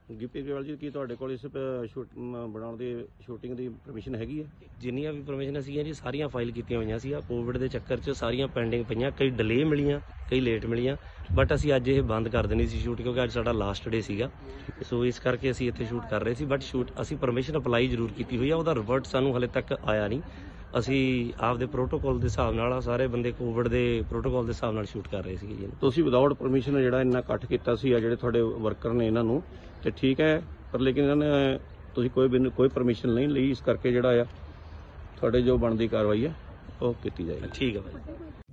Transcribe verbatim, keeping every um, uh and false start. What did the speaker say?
ਗਿੱਪੀ ਗਰੇਵਾਲ ਜੀ, ਕੀ ਤੁਹਾਡੇ ਕੋਲ ਇਸ ਸ਼ੂਟ ਬਣਾਉਣ ਦੀ ਸ਼ੂਟਿੰਗ ਦੀ ਪਰਮਿਸ਼ਨ ਹੈਗੀ ਹੈ? ਜਿੰਨੀਆਂ ਵੀ ਪਰਮਿਸ਼ਨ ਸੀਗੀਆਂ ਜੀ ਸਾਰੀਆਂ ਫਾਈਲ ਕੀਤੀਆਂ ਹੋਈਆਂ ਸੀ। ਕੋਵਿਡ ਦੇ ਚੱਕਰ 'ਚ ਸਾਰੀਆਂ ਪੈਂਡਿੰਗ ਪਈਆਂ, ਕਈ ਡਿਲੇ ਮਿਲੀਆਂ, ਕਈ ਲੇਟ ਮਿਲੀਆਂ, ਬਟ ਅਸੀਂ ਅੱਜ ਇਹ ਬੰਦ ਕਰ ਦੇਣੀ ਸੀ ਸ਼ੂਟ, ਕਿਉਂਕਿ ਅੱਜ ਸਾਡਾ ਲਾਸਟ ਡੇ ਸੀਗਾ। ਸੋ ਇਸ ਕਰਕੇ ਅਸੀਂ ਇੱਥੇ ਸ਼ੂਟ ਕਰ ਰਹੇ ਸੀ, ਬਟ ਸ਼ੂਟ ਅਸੀਂ ਪਰਮਿਸ਼ਨ ਅਪਲਾਈ ਜ਼ਰੂਰ ਕੀਤੀ ਹੋਈ ਆ, ਉਹਦਾ ਰਿਵਰਟ ਸਾਨੂੰ ਹਲੇ ਤੱਕ ਆਇਆ ਨਹੀਂ। ਅਸੀਂ ਆਪਦੇ ਪ੍ਰੋਟੋਕੋਲ ਦੇ ਹਿਸਾਬ ਨਾਲ, ਸਾਰੇ ਬੰਦੇ ਕੋਵਿਡ ਦੇ ਪ੍ਰੋਟੋਕੋਲ ਦੇ ਹਿਸਾਬ ਨਾਲ ਸ਼ੂਟ ਕਰ ਰਹੇ ਸੀਗੇ ਜੀ। ਤੁਸੀਂ ਵਿਦਆਊਟ ਪਰਮਿਸ਼ਨ ਜਿਹੜਾ ਇੰਨਾ ਇਕੱਠ ਕੀਤਾ ਸੀ, ਆ ਜਿਹੜੇ ਤੁਹਾਡੇ ਵਰਕਰ ਨੇ ਇਹਨਾਂ ਨੂੰ, ਤੇ ਠੀਕ ਹੈ, ਪਰ ਲੇਕਿਨ ਇਹਨਾਂ ਨੇ ਤੁਸੀਂ ਕੋਈ ਕੋਈ ਪਰਮਿਸ਼ਨ ਨਹੀਂ ਲਈ, ਇਸ ਕਰਕੇ ਜਿਹੜਾ ਆ ਤੁਹਾਡੇ ਜੋ ਬਣਦੀ ਕਾਰਵਾਈ ਹੈ ਉਹ ਕੀਤੀ ਜਾਏਗੀ। ਠੀਕ ਹੈ ਭਾਈ।